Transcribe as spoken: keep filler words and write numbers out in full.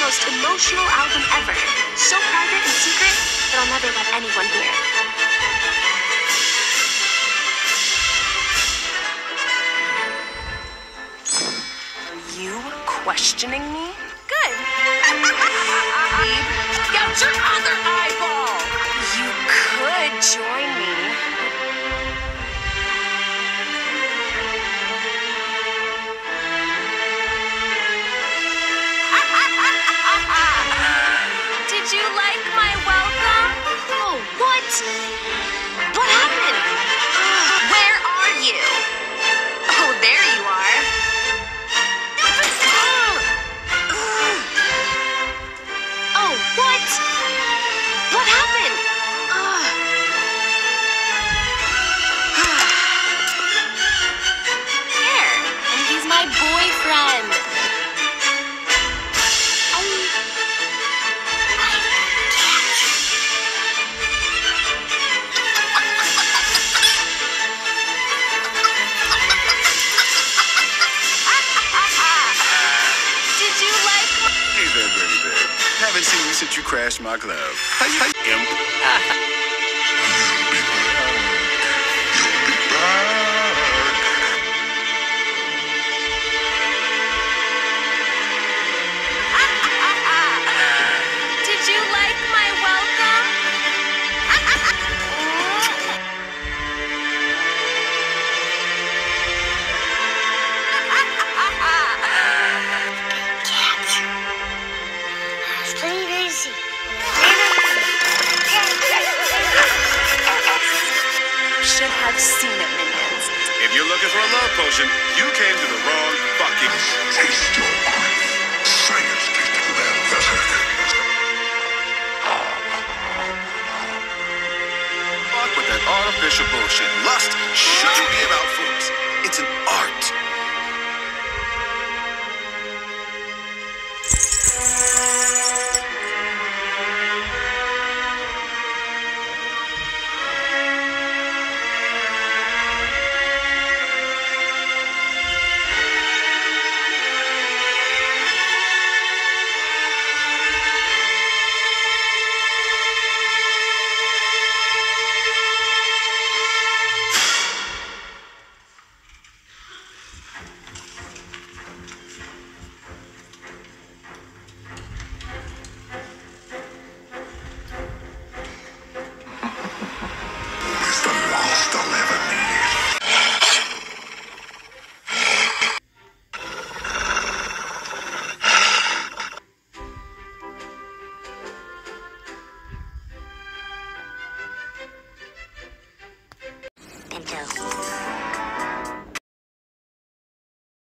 most emotional album ever. So private and secret that I'll never let anyone hear. Are you questioning me? Good. Gouge your other eyeball. You could join me. Did you like my welcome? Oh, what? What happened? Where are you? Oh, there you are. Oh, what? What happened? There, and he's my boyfriend. Haven't seen you since you crashed my glove. How you, how you, imp? Did you like my welcome? Should have seen it, minions. If you're looking for a love potion, you came to the wrong fucking... Taste your life. Science tasted well better. Fuck with that artificial bullshit. Lust shouldn't be about fools. It's an art.